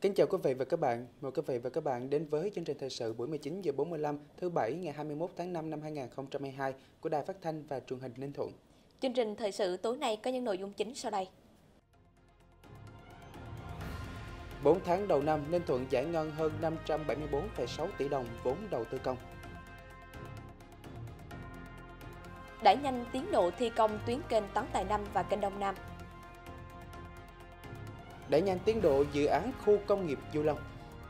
Kính chào quý vị và các bạn. Mời quý vị và các bạn đến với chương trình thời sự buổi 19 giờ 45 thứ Bảy ngày 21 tháng 5 năm 2022 của Đài Phát thanh và Truyền hình Ninh Thuận. Chương trình thời sự tối nay có những nội dung chính sau đây. 4 tháng đầu năm, Ninh Thuận giải ngân hơn 574,6 tỷ đồng vốn đầu tư công. Đẩy nhanh tiến độ thi công tuyến kênh Tấn Tài Năm và kênh Đông Nam. Đẩy nhanh tiến độ dự án khu công nghiệp Du Long.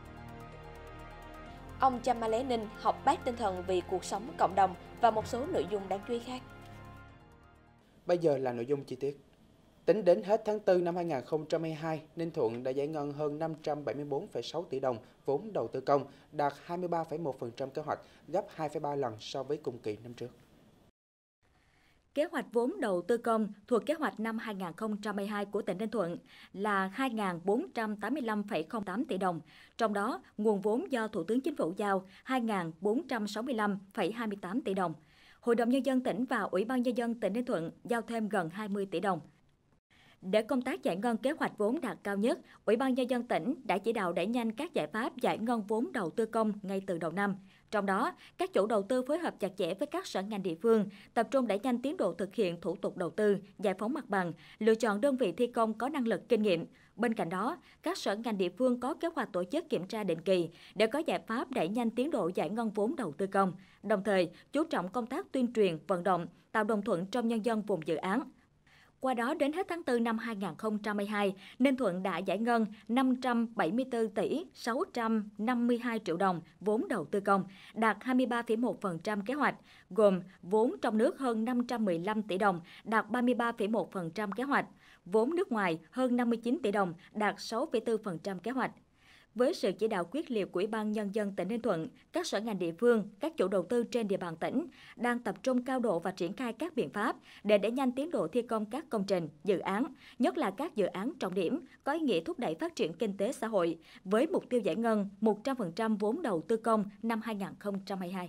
Ông Chama Lé Ninh học bác tinh thần vì cuộc sống cộng đồng và một số nội dung đáng chú ý khác. Bây giờ là nội dung chi tiết. Tính đến hết tháng 4 năm 2022, Ninh Thuận đã giải ngân hơn 574,6 tỷ đồng vốn đầu tư công, đạt 23,1% kế hoạch, gấp 2,3 lần so với cùng kỳ năm trước. Kế hoạch vốn đầu tư công thuộc kế hoạch năm 2022 của tỉnh Ninh Thuận là 2.485,08 tỷ đồng, trong đó nguồn vốn do Thủ tướng Chính phủ giao 2.465,28 tỷ đồng. Hội đồng Nhân dân tỉnh và Ủy ban Nhân dân tỉnh Ninh Thuận giao thêm gần 20 tỷ đồng. Để công tác giải ngân kế hoạch vốn đạt cao nhất, Ủy ban Nhân dân tỉnh đã chỉ đạo đẩy nhanh các giải pháp giải ngân vốn đầu tư công ngay từ đầu năm. Trong đó, các chủ đầu tư phối hợp chặt chẽ với các sở ngành địa phương, tập trung đẩy nhanh tiến độ thực hiện thủ tục đầu tư, giải phóng mặt bằng, lựa chọn đơn vị thi công có năng lực kinh nghiệm. Bên cạnh đó, các sở ngành địa phương có kế hoạch tổ chức kiểm tra định kỳ để có giải pháp đẩy nhanh tiến độ giải ngân vốn đầu tư công, đồng thời chú trọng công tác tuyên truyền, vận động, tạo đồng thuận trong nhân dân vùng dự án. Qua đó, đến hết tháng 4 năm 2022, Ninh Thuận đã giải ngân 574 tỷ 652 triệu đồng vốn đầu tư công, đạt 23,1% kế hoạch, gồm vốn trong nước hơn 515 tỷ đồng, đạt 33,1% kế hoạch, vốn nước ngoài hơn 59 tỷ đồng, đạt 6,4% kế hoạch. Với sự chỉ đạo quyết liệt của Ủy ban Nhân dân tỉnh Ninh Thuận, các sở ngành địa phương, các chủ đầu tư trên địa bàn tỉnh đang tập trung cao độ và triển khai các biện pháp để đẩy nhanh tiến độ thi công các công trình, dự án, nhất là các dự án trọng điểm có ý nghĩa thúc đẩy phát triển kinh tế xã hội, với mục tiêu giải ngân 100% vốn đầu tư công năm 2022.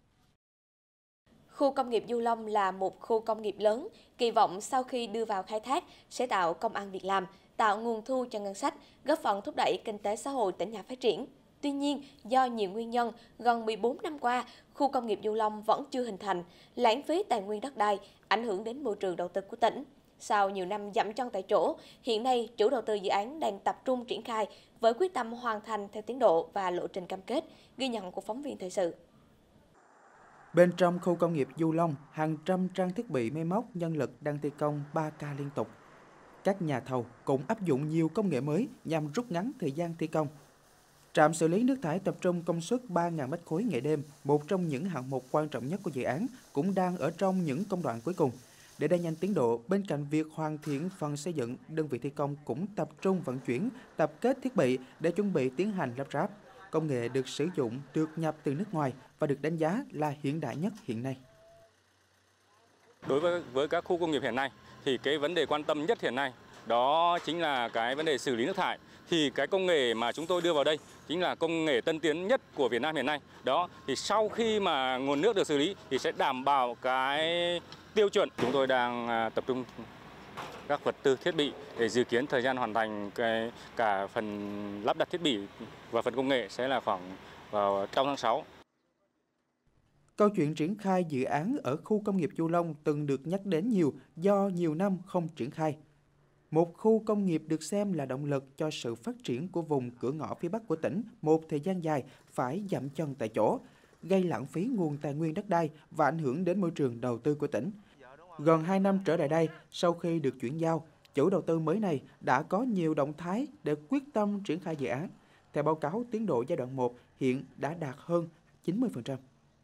Khu công nghiệp Du Long là một khu công nghiệp lớn, kỳ vọng sau khi đưa vào khai thác sẽ tạo công ăn việc làm, tạo nguồn thu cho ngân sách, góp phần thúc đẩy kinh tế xã hội tỉnh nhà phát triển. Tuy nhiên, do nhiều nguyên nhân, gần 14 năm qua, khu công nghiệp Du Long vẫn chưa hình thành, lãng phí tài nguyên đất đai, ảnh hưởng đến môi trường đầu tư của tỉnh. Sau nhiều năm dậm chân tại chỗ, hiện nay chủ đầu tư dự án đang tập trung triển khai với quyết tâm hoàn thành theo tiến độ và lộ trình cam kết, ghi nhận của phóng viên thời sự. Bên trong khu công nghiệp Du Long, hàng trăm trang thiết bị máy móc, nhân lực đang thi công 3 ca liên tục. Các nhà thầu cũng áp dụng nhiều công nghệ mới nhằm rút ngắn thời gian thi công. Trạm xử lý nước thải tập trung công suất 3.000 m3 ngày đêm, một trong những hạng mục quan trọng nhất của dự án, cũng đang ở trong những công đoạn cuối cùng. Để đẩy nhanh tiến độ, bên cạnh việc hoàn thiện phần xây dựng, đơn vị thi công cũng tập trung vận chuyển, tập kết thiết bị để chuẩn bị tiến hành lắp ráp. Công nghệ được sử dụng được nhập từ nước ngoài và được đánh giá là hiện đại nhất hiện nay. Đối với các khu công nghiệp hiện nay thì cái vấn đề quan tâm nhất hiện nay đó chính là cái vấn đề xử lý nước thải. Thì cái công nghệ mà chúng tôi đưa vào đây chính là công nghệ tân tiến nhất của Việt Nam hiện nay. Đó thì sau khi mà nguồn nước được xử lý thì sẽ đảm bảo cái tiêu chuẩn. Chúng tôi đang tập trung các vật tư thiết bị để dự kiến thời gian hoàn thành cả phần lắp đặt thiết bị và phần công nghệ sẽ là khoảng vào trong tháng 6. Câu chuyện triển khai dự án ở khu công nghiệp Du Long từng được nhắc đến nhiều do nhiều năm không triển khai. Một khu công nghiệp được xem là động lực cho sự phát triển của vùng cửa ngõ phía Bắc của tỉnh một thời gian dài phải dậm chân tại chỗ, gây lãng phí nguồn tài nguyên đất đai và ảnh hưởng đến môi trường đầu tư của tỉnh. Gần 2 năm trở lại đây, sau khi được chuyển giao, chủ đầu tư mới này đã có nhiều động thái để quyết tâm triển khai dự án. Theo báo cáo, tiến độ giai đoạn 1 hiện đã đạt hơn 90%.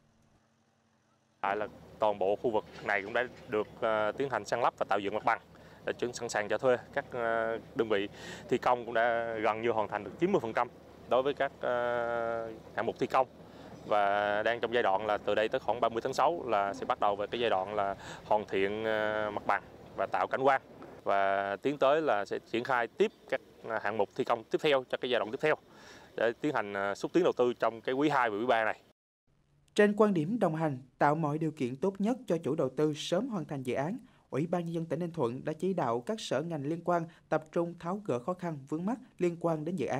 Là toàn bộ khu vực này cũng đã được tiến hành san lấp và tạo dựng mặt bằng, đã chuẩn sẵn sàng cho thuê. Các đơn vị thi công cũng đã gần như hoàn thành được 90% đối với các hạng mục thi công, và đang trong giai đoạn là từ đây tới khoảng 30 tháng 6 là sẽ bắt đầu về cái giai đoạn là hoàn thiện mặt bằng và tạo cảnh quan, và tiến tới là sẽ triển khai tiếp các hạng mục thi công tiếp theo cho cái giai đoạn tiếp theo để tiến hành xúc tiến đầu tư trong cái quý 2 và quý 3 này. Trên quan điểm đồng hành, tạo mọi điều kiện tốt nhất cho chủ đầu tư sớm hoàn thành dự án, Ủy ban Nhân dân tỉnh Ninh Thuận đã chỉ đạo các sở ngành liên quan tập trung tháo gỡ khó khăn vướng mắc liên quan đến dự án,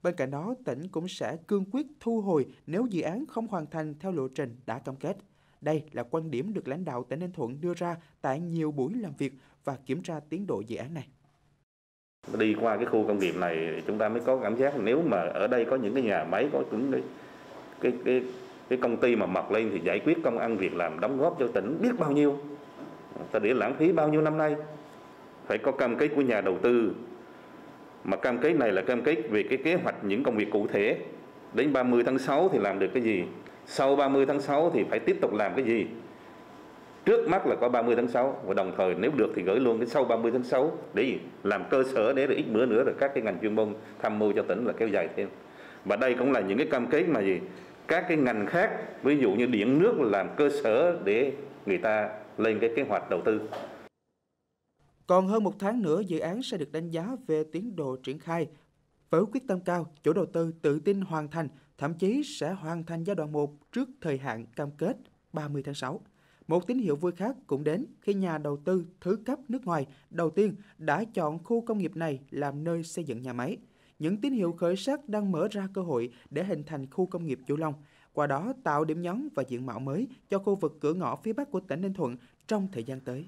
Bên cạnh đó, tỉnh cũng sẽ cương quyết thu hồi nếu dự án không hoàn thành theo lộ trình đã cam kết. Đây là quan điểm được lãnh đạo tỉnh Ninh Thuận đưa ra tại nhiều buổi làm việc và kiểm tra tiến độ dự án này. Đi qua cái khu công nghiệp này chúng ta mới có cảm giác nếu mà ở đây có những cái nhà máy, có những cái công ty mà mọc lên thì giải quyết công ăn việc làm, đóng góp cho tỉnh biết bao nhiêu. Ta để lãng phí bao nhiêu năm nay. Phải có cam kết của nhà đầu tư. Mà cam kết này là cam kết về cái kế hoạch những công việc cụ thể. Đến 30 tháng 6 thì làm được cái gì? Sau 30 tháng 6 thì phải tiếp tục làm cái gì? Trước mắt là có 30 tháng 6 và đồng thời nếu được thì gửi luôn cái sau 30 tháng 6 để làm cơ sở để ít bữa nữa rồi các cái ngành chuyên môn tham mưu cho tỉnh là kéo dài thêm. Và đây cũng là những cái cam kết mà các cái ngành khác, ví dụ như điện nước làm cơ sở để người ta lên cái kế hoạch đầu tư. Còn hơn 1 tháng nữa, dự án sẽ được đánh giá về tiến độ triển khai. Với quyết tâm cao, chủ đầu tư tự tin hoàn thành, thậm chí sẽ hoàn thành giai đoạn 1 trước thời hạn cam kết 30 tháng 6. Một tín hiệu vui khác cũng đến khi nhà đầu tư thứ cấp nước ngoài đầu tiên đã chọn khu công nghiệp này làm nơi xây dựng nhà máy. Những tín hiệu khởi sắc đang mở ra cơ hội để hình thành khu công nghiệp Vũ Long, qua đó tạo điểm nhấn và diện mạo mới cho khu vực cửa ngõ phía Bắc của tỉnh Ninh Thuận trong thời gian tới.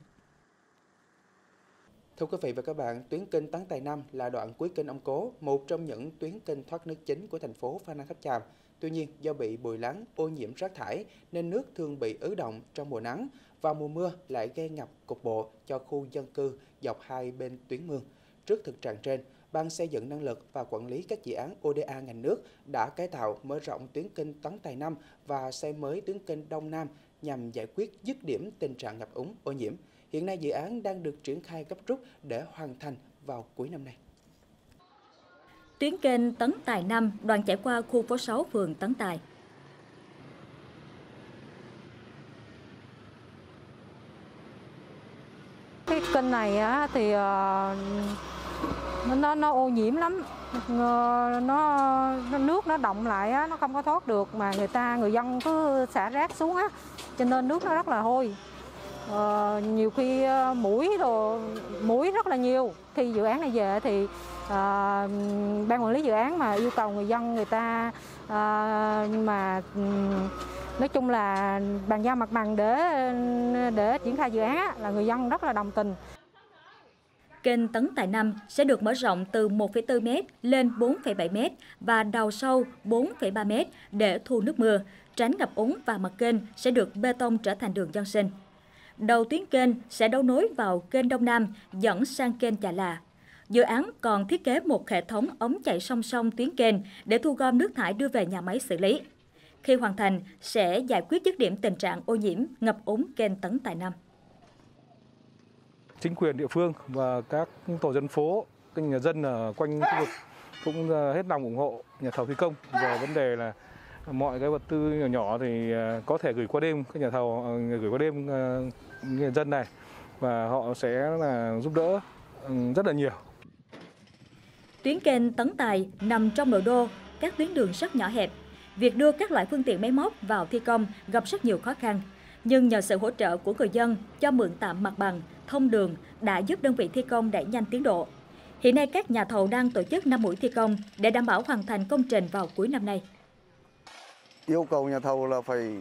Thưa quý vị và các bạn, tuyến kênh Tán Tài Năm là đoạn cuối kênh Ông Cố, một trong những tuyến kênh thoát nước chính của thành phố Phan Rang Tháp Chàm. Tuy nhiên, do bị bồi lắng, ô nhiễm rác thải nên nước thường bị ứ động trong mùa nắng và mùa mưa lại gây ngập cục bộ cho khu dân cư dọc hai bên tuyến mương. Trước thực trạng trên, Ban Xây dựng Năng lực và Quản lý các dự án ODA ngành nước đã cải tạo, mở rộng tuyến kênh Tán Tài Năm và xây mới tuyến kênh Đông Nam nhằm giải quyết dứt điểm tình trạng ngập úng, ô nhiễm. Hiện nay dự án đang được triển khai gấp rút để hoàn thành vào cuối năm nay. Tuyến kênh Tấn Tài 5 đoạn chảy qua khu phố 6 phường Tấn Tài. Cái kênh này á, thì nó ô nhiễm lắm, nước nó đọng lại á, nó không có thoát được mà người dân cứ xả rác xuống á, cho nên nước nó rất là hôi. Nhiều khi muỗi rất là nhiều. Khi dự án này về thì ban quản lý dự án mà yêu cầu người dân người ta nói chung là bàn giao mặt bằng để triển khai dự án á, là người dân rất là đồng tình. Kênh Tấn Tài 5 sẽ được mở rộng từ 1,4 m lên 4,7 m và đào sâu 4,3 m để thu nước mưa, tránh ngập úng và mặt kênh sẽ được bê tông trở thành đường dân sinh. Đầu tuyến kênh sẽ đấu nối vào kênh Đông Nam dẫn sang kênh Chà Là. Dự án còn thiết kế một hệ thống ống chạy song song tuyến kênh để thu gom nước thải đưa về nhà máy xử lý. Khi hoàn thành, sẽ giải quyết dứt điểm tình trạng ô nhiễm, ngập úng kênh Tấn Tài 5. Chính quyền địa phương và các tổ dân phố, các nhà dân ở quanh khu vực cũng hết lòng ủng hộ nhà thầu thi công về vấn đề là mọi cái vật tư nhỏ nhỏ thì có thể gửi qua đêm, các nhà thầu gửi qua đêm người dân này và họ sẽ là giúp đỡ rất là nhiều. Tuyến kênh Tấn Tài nằm trong nội đô, các tuyến đường rất nhỏ hẹp. Việc đưa các loại phương tiện máy móc vào thi công gặp rất nhiều khó khăn. Nhưng nhờ sự hỗ trợ của người dân cho mượn tạm mặt bằng, thông đường đã giúp đơn vị thi công đẩy nhanh tiến độ. Hiện nay các nhà thầu đang tổ chức 5 mũi thi công để đảm bảo hoàn thành công trình vào cuối năm nay. Yêu cầu nhà thầu là phải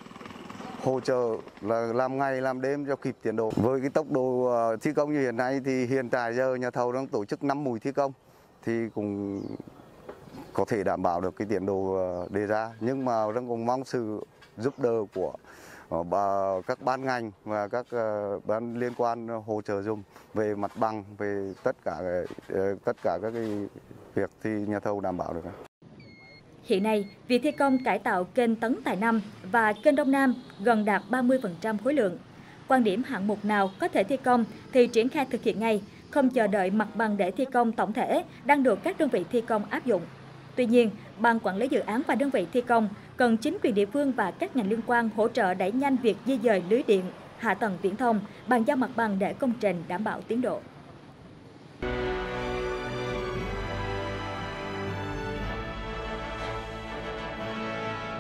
hỗ trợ là làm ngày làm đêm cho kịp tiến độ. Với cái tốc độ thi công như hiện nay thì hiện tại giờ nhà thầu đang tổ chức 5 mũi thi công thì cũng có thể đảm bảo được cái tiến độ đề ra, nhưng mà đang cũng mong sự giúp đỡ của các ban ngành và các ban liên quan hỗ trợ dùm về mặt bằng, về tất cả các cái việc thì nhà thầu đảm bảo được. Hiện nay, việc thi công cải tạo kênh Tấn Tài 5 và kênh Đông Nam gần đạt 30% khối lượng. Quan điểm hạng mục nào có thể thi công thì triển khai thực hiện ngay, không chờ đợi mặt bằng để thi công tổng thể đang được các đơn vị thi công áp dụng. Tuy nhiên, Ban quản lý dự án và đơn vị thi công cần chính quyền địa phương và các ngành liên quan hỗ trợ đẩy nhanh việc di dời lưới điện, hạ tầng viễn thông, bàn giao mặt bằng để công trình đảm bảo tiến độ.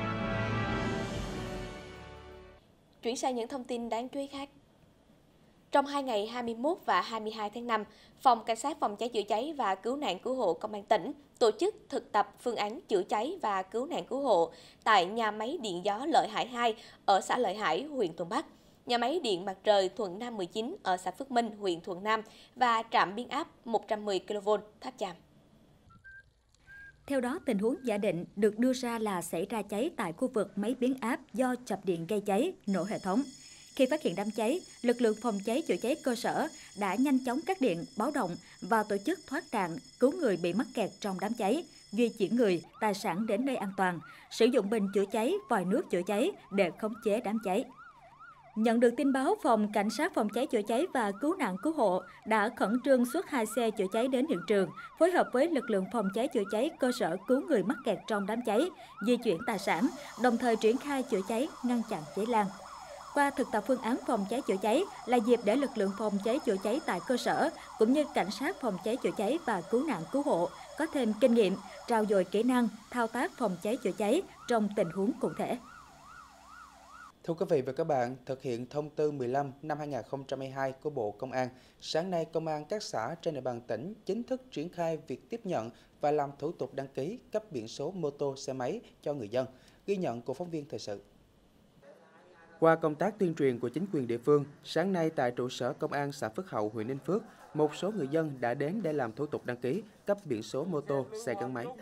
Chuyển sang những thông tin đáng chú ý khác. Trong Trong 2 ngày 21 và 22 tháng 5, Phòng Cảnh sát phòng cháy chữa cháy và cứu nạn cứu hộ Công an tỉnh tổ chức thực tập phương án chữa cháy và cứu nạn cứu hộ tại nhà máy điện gió Lợi Hải 2 ở xã Lợi Hải, huyện Thuận Bắc, nhà máy điện mặt trời Thuận Nam 19 ở xã Phước Minh, huyện Thuận Nam và trạm biến áp 110 kV Tháp Chàm. Theo đó, tình huống giả định được đưa ra là xảy ra cháy tại khu vực máy biến áp do chập điện gây cháy, nổ hệ thống. Khi phát hiện đám cháy, lực lượng phòng cháy chữa cháy cơ sở đã nhanh chóng cắt điện, báo động và tổ chức thoát nạn, cứu người bị mắc kẹt trong đám cháy, di chuyển người, tài sản đến nơi an toàn, sử dụng bình chữa cháy, vòi nước chữa cháy để khống chế đám cháy. Nhận được tin báo, Phòng Cảnh sát phòng cháy chữa cháy và cứu nạn cứu hộ đã khẩn trương xuất 2 xe chữa cháy đến hiện trường, phối hợp với lực lượng phòng cháy chữa cháy cơ sở cứu người mắc kẹt trong đám cháy, di chuyển tài sản, đồng thời triển khai chữa cháy, ngăn chặn cháy lan. Qua thực tập phương án phòng cháy chữa cháy là dịp để lực lượng phòng cháy chữa cháy tại cơ sở cũng như cảnh sát phòng cháy chữa cháy và cứu nạn cứu hộ có thêm kinh nghiệm, trao dồi kỹ năng, thao tác phòng cháy chữa cháy trong tình huống cụ thể. Thưa quý vị và các bạn, thực hiện thông tư 15 năm 2022 của Bộ Công an, sáng nay Công an các xã trên địa bàn tỉnh chính thức triển khai việc tiếp nhận và làm thủ tục đăng ký cấp biển số mô tô xe máy cho người dân. Ghi nhận của phóng viên thời sự. Qua công tác tuyên truyền của chính quyền địa phương, sáng nay tại trụ sở Công an xã Phước Hậu, huyện Ninh Phước, một số người dân đã đến để làm thủ tục đăng ký cấp biển số mô tô, xe gắn máy.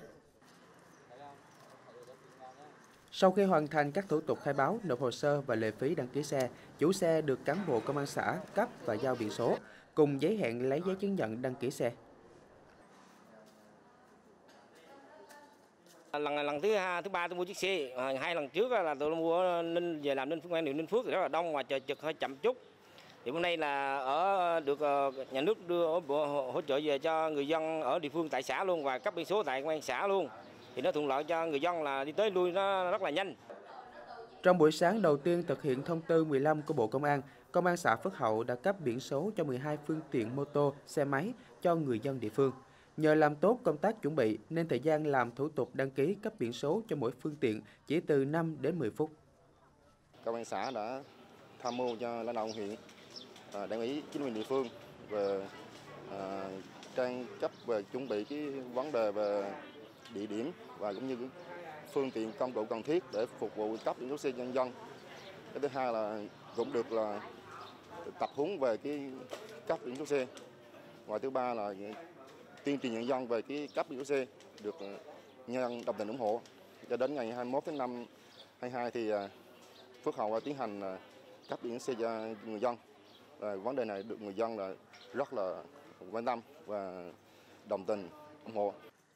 Sau khi hoàn thành các thủ tục khai báo, nộp hồ sơ và lệ phí đăng ký xe, chủ xe được cán bộ công an xã cấp và giao biển số, cùng giấy hẹn lấy giấy chứng nhận đăng ký xe. Lần thứ ba tôi mua chiếc xe, 2 lần trước là tôi mua về làm Ninh Phước, Ninh Phước thì rất là đông mà chờ chực hơi chậm chút. Thì hôm nay là được nhà nước đưa hỗ trợ về cho người dân ở địa phương tại xã luôn và cấp biển số tại công an xã luôn. Thì nó thuận lợi cho người dân là đi tới lui nó rất là nhanh. Trong buổi sáng đầu tiên thực hiện thông tư 15 của Bộ Công an xã Phước Hậu đã cấp biển số cho 12 phương tiện mô tô, xe máy cho người dân địa phương. Nhờ làm tốt công tác chuẩn bị nên thời gian làm thủ tục đăng ký cấp biển số cho mỗi phương tiện chỉ từ 5 đến 10 phút. Công an xã đã tham mưu cho lãnh đạo huyện, đảng ủy chính quyền địa phương về trang cấp về chuẩn bị cái vấn đề về địa điểm và cũng như phương tiện công cụ cần thiết để phục vụ cấp biển số xe cho nhân dân. Cái thứ hai là cũng được là tập huấn về cái cấp biển số xe. Và thứ ba là tuyên truyền nhân dân về cái cấp biển số xe được nhân dân đồng tình ủng hộ. Cho đến ngày 21 tháng 5 22 thì Phước Hậu đã tiến hành cấp biển số xe cho người dân. Và vấn đề này được người dân là rất là quan tâm và đồng tình ủng hộ.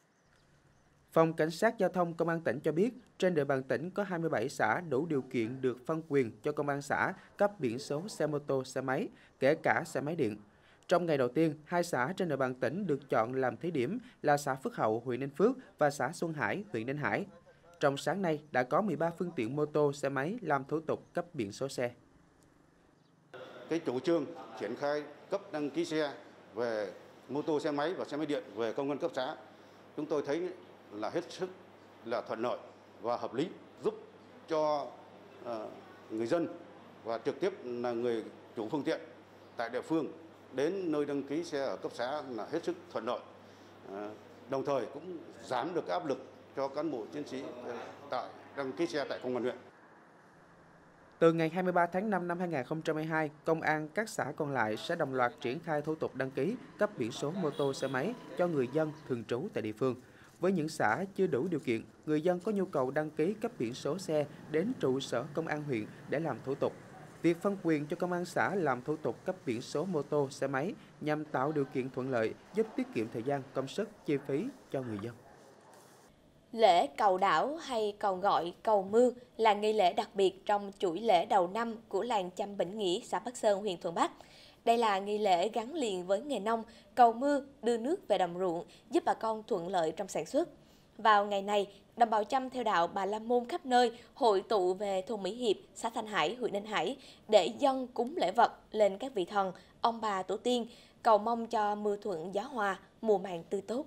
Phòng Cảnh sát Giao thông Công an tỉnh cho biết, trên địa bàn tỉnh có 27 xã đủ điều kiện được phân quyền cho Công an xã cấp biển số xe mô tô, xe máy, kể cả xe máy điện. Trong ngày đầu tiên, 2 xã trên địa bàn tỉnh được chọn làm thí điểm là xã Phước Hậu, huyện Ninh Phước và xã Xuân Hải, huyện Ninh Hải. Trong sáng nay, đã có 13 phương tiện mô tô, xe máy làm thủ tục cấp biển số xe. Cái chủ trương triển khai cấp đăng ký xe về mô tô, xe máy và xe máy điện về công an cấp xã, chúng tôi thấy là hết sức là thuận lợi và hợp lý, giúp cho người dân và trực tiếp là người chủ phương tiện tại địa phương đến nơi đăng ký xe ở cấp xã là hết sức thuận lợi. Đồng thời cũng giảm được áp lực cho cán bộ chiến sĩ tại đăng ký xe tại công an huyện. Từ ngày 23 tháng 5 năm 2022, công an các xã còn lại sẽ đồng loạt triển khai thủ tục đăng ký cấp biển số mô tô, xe máy cho người dân thường trú tại địa phương. Với những xã chưa đủ điều kiện, người dân có nhu cầu đăng ký cấp biển số xe đến trụ sở công an huyện để làm thủ tục. Việc phân quyền cho công an xã làm thủ tục cấp biển số mô tô, xe máy nhằm tạo điều kiện thuận lợi, giúp tiết kiệm thời gian, công sức, chi phí cho người dân. Lễ cầu đảo hay còn gọi cầu mưa là nghi lễ đặc biệt trong chuỗi lễ đầu năm của làng Chăm Bỉnh Nghỉ, xã Bắc Sơn, huyện Thuận Bắc. Đây là nghi lễ gắn liền với nghề nông, cầu mưa, đưa nước về đồng ruộng, giúp bà con thuận lợi trong sản xuất. Vào ngày này, đồng bào Chăm theo đạo Bà La Môn khắp nơi hội tụ về thôn Mỹ Hiệp, xã Thanh Hải, huyện Ninh Hải để dâng cúng lễ vật lên các vị thần, ông bà tổ tiên, cầu mong cho mưa thuận gió hòa, mùa màng tươi tốt.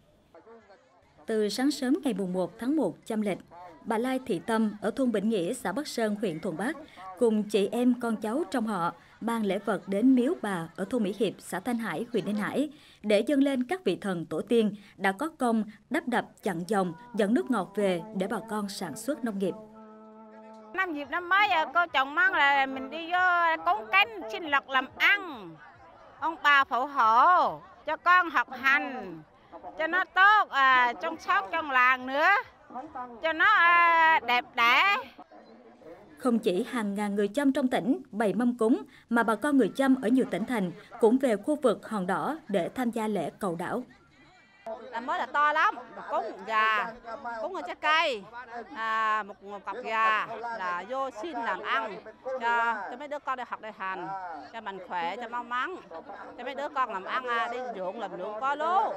Từ sáng sớm ngày mùng 1 tháng 1 Chăm lịch, bà Lai Thị Tâm ở thôn Bỉnh Nghĩa, xã Bắc Sơn, huyện Thuận Bắc cùng chị em con cháu trong họ mang lễ vật đến miếu bà ở thôn Mỹ Hiệp, xã Thanh Hải, huyện Ninh Hải để dâng lên các vị thần tổ tiên đã có công đắp đập chặn dòng, dẫn nước ngọt về để bà con sản xuất nông nghiệp. Năm dịp năm mới cô chồng mong là mình đi vô cúng cánh xin lộc làm ăn. Ông bà phù hộ cho con học hành cho nó tốt trong xóm trong làng nữa, cho nó đẹp đẽ. Không chỉ hàng ngàn người Chăm trong tỉnh bày mâm cúng, mà bà con người Chăm ở nhiều tỉnh thành cũng về khu vực Hòn Đỏ để tham gia lễ cầu đảo. Năm mới là to lắm, cúng gà, cúng trái cây, một cặp gà là vô xin làm ăn cho mấy đứa con đi học đại hành, cho mình khỏe, cho mau mắn, cho mấy đứa con làm ăn đi ruộng làm ruộng có lúa.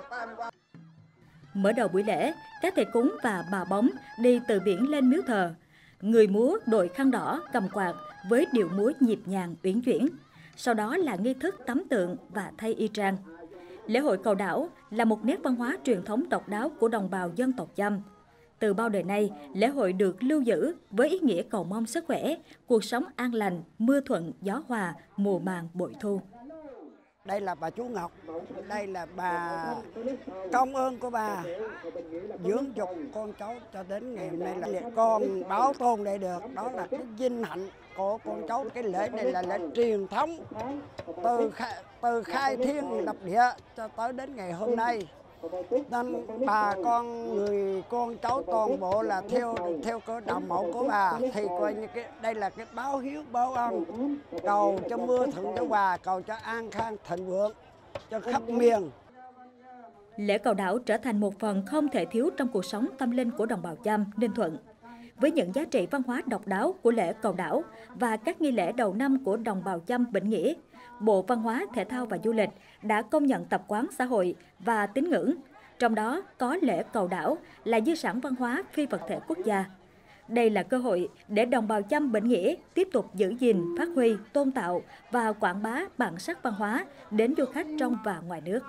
Mở đầu buổi lễ, các thầy cúng và bà bóng đi từ biển lên miếu thờ. Người múa đội khăn đỏ cầm quạt với điệu múa nhịp nhàng uyển chuyển. Sau đó là nghi thức tắm tượng và thay y trang. Lễ hội cầu đảo là một nét văn hóa truyền thống độc đáo của đồng bào dân tộc Chăm. Từ bao đời nay, lễ hội được lưu giữ với ý nghĩa cầu mong sức khỏe, cuộc sống an lành, mưa thuận, gió hòa, mùa màng bội thu. Đây là bà chú Ngọc, đây là bà công ơn của bà dưỡng dục con cháu cho đến ngày hôm nay là con bảo tồn đây được, đó là cái vinh hạnh của con cháu. Cái lễ này là lễ truyền thống từ khai thiên lập địa cho tới đến ngày hôm nay. Nên bà con người con cháu toàn bộ là theo cái đạo mẫu của bà, thì coi như đây là cái báo hiếu báo ân, cầu cho mưa thuận cho bà, cầu cho an khang thịnh vượng cho khắp miền. Lễ cầu đảo trở thành một phần không thể thiếu trong cuộc sống tâm linh của đồng bào Chăm, Ninh Thuận. Với những giá trị văn hóa độc đáo của lễ cầu đảo và các nghi lễ đầu năm của đồng bào Chăm Bỉnh Nghĩa, Bộ Văn hóa, Thể thao và Du lịch đã công nhận tập quán xã hội và tín ngưỡng. Trong đó có lễ cầu đảo là di sản văn hóa phi vật thể quốc gia. Đây là cơ hội để đồng bào Chăm Bỉnh Nghĩa tiếp tục giữ gìn, phát huy, tôn tạo và quảng bá bản sắc văn hóa đến du khách trong và ngoài nước.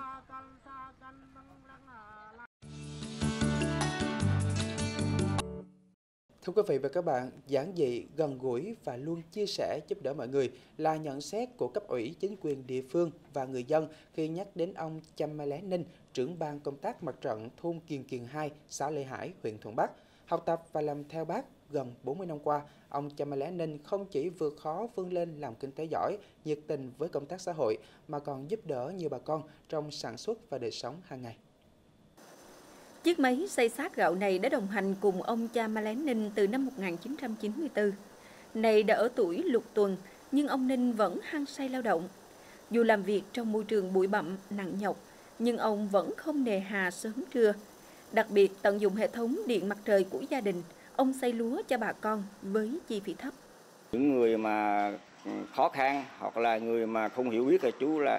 Thưa quý vị và các bạn, giản dị, gần gũi và luôn chia sẻ giúp đỡ mọi người là nhận xét của cấp ủy, chính quyền địa phương và người dân khi nhắc đến ông Chăm Lé Ninh, trưởng ban công tác mặt trận thôn Kiền Kiền 2, xã Lê Hải, huyện Thuận Bắc. Học tập và làm theo Bác gần 40 năm qua, ông Chăm Lé Ninh không chỉ vượt khó vươn lên làm kinh tế giỏi, nhiệt tình với công tác xã hội mà còn giúp đỡ nhiều bà con trong sản xuất và đời sống hàng ngày. Chiếc máy xay sát gạo này đã đồng hành cùng ông Chăm Lé Ninh từ năm 1994. Này đã ở tuổi lục tuần, nhưng ông Ninh vẫn hăng say lao động. Dù làm việc trong môi trường bụi bặm, nặng nhọc, nhưng ông vẫn không nề hà sớm trưa. Đặc biệt tận dụng hệ thống điện mặt trời của gia đình, ông xay lúa cho bà con với chi phí thấp. Những người mà khó khăn hoặc là người mà không hiểu biết là chú là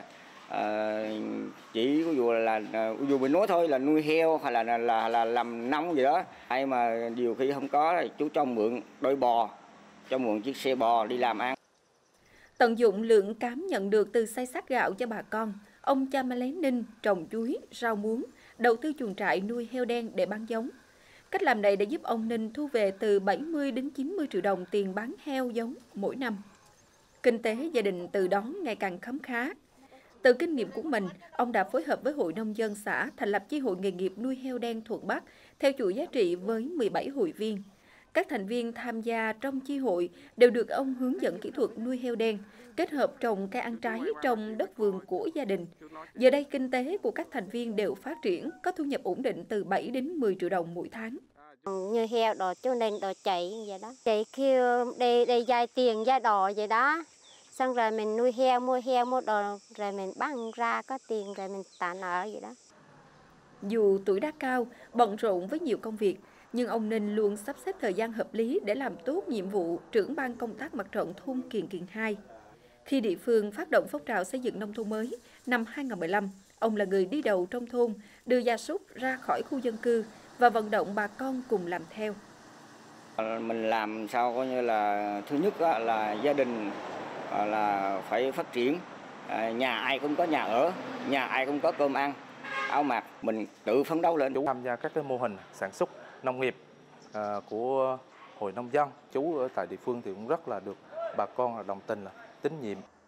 chỉ dù mình nói thôi là nuôi heo hay là làm nông gì đó, hay mà nhiều khi không có thì chú cho mượn đôi bò, cho mượn chiếc xe bò đi làm ăn. Tận dụng lượng cám nhận được từ xay sát gạo cho bà con, ông Chăm Lé Ninh trồng chuối, rau muống, đầu tư chuồng trại nuôi heo đen để bán giống. Cách làm này đã giúp ông Ninh thu về từ 70 đến 90 triệu đồng tiền bán heo giống mỗi năm. Kinh tế gia đình từ đó ngày càng khấm khá. Từ kinh nghiệm của mình, ông đã phối hợp với Hội Nông dân xã thành lập chi hội nghề nghiệp nuôi heo đen Thuận Bắc theo chuỗi giá trị với 17 hội viên. Các thành viên tham gia trong chi hội đều được ông hướng dẫn kỹ thuật nuôi heo đen, kết hợp trồng cây ăn trái trong đất vườn của gia đình. Giờ đây, kinh tế của các thành viên đều phát triển, có thu nhập ổn định từ 7 đến 10 triệu đồng mỗi tháng. Như heo đồ cho nên đồ chạy vậy đó. Chạy kêu đây dài tiền ra đò vậy đó. Xong rồi mình nuôi heo, mua đồ, rồi mình bán ra có tiền rồi mình trả nợ vậy đó. Dù tuổi đã cao, bận rộn với nhiều công việc, nhưng ông Ninh luôn sắp xếp thời gian hợp lý để làm tốt nhiệm vụ trưởng ban công tác mặt trận thôn Kiền Kiền 2. Khi địa phương phát động phong trào xây dựng nông thôn mới năm 2015, ông là người đi đầu trong thôn, đưa gia súc ra khỏi khu dân cư và vận động bà con cùng làm theo. Mình làm sao coi như là thứ nhất là gia đình là phải phát triển, nhà ai cũng có nhà ở, nhà ai cũng có cơm ăn, áo mặc, mình tự phấn đấu lên. Chú tham gia các cái mô hình sản xuất nông nghiệp của Hội Nông dân, chú ở tại địa phương thì cũng rất là được bà con đồng tình, là tín nhiệm.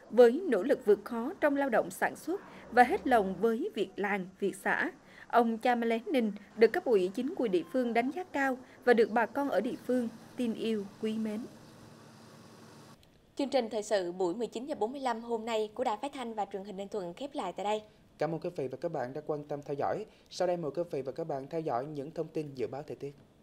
Với nỗ lực vượt khó trong lao động sản xuất và hết lòng với việc làng, việc xã, ông Cha Ma Lé Ninh được cấp ủy chính quyền địa phương đánh giá cao và được bà con ở địa phương tin yêu, quý mến. Chương trình thời sự buổi 19h45 hôm nay của Đài Phát thanh và Truyền hình Ninh Thuận khép lại tại đây. Cảm ơn quý vị và các bạn đã quan tâm theo dõi. Sau đây mời quý vị và các bạn theo dõi những thông tin dự báo thời tiết.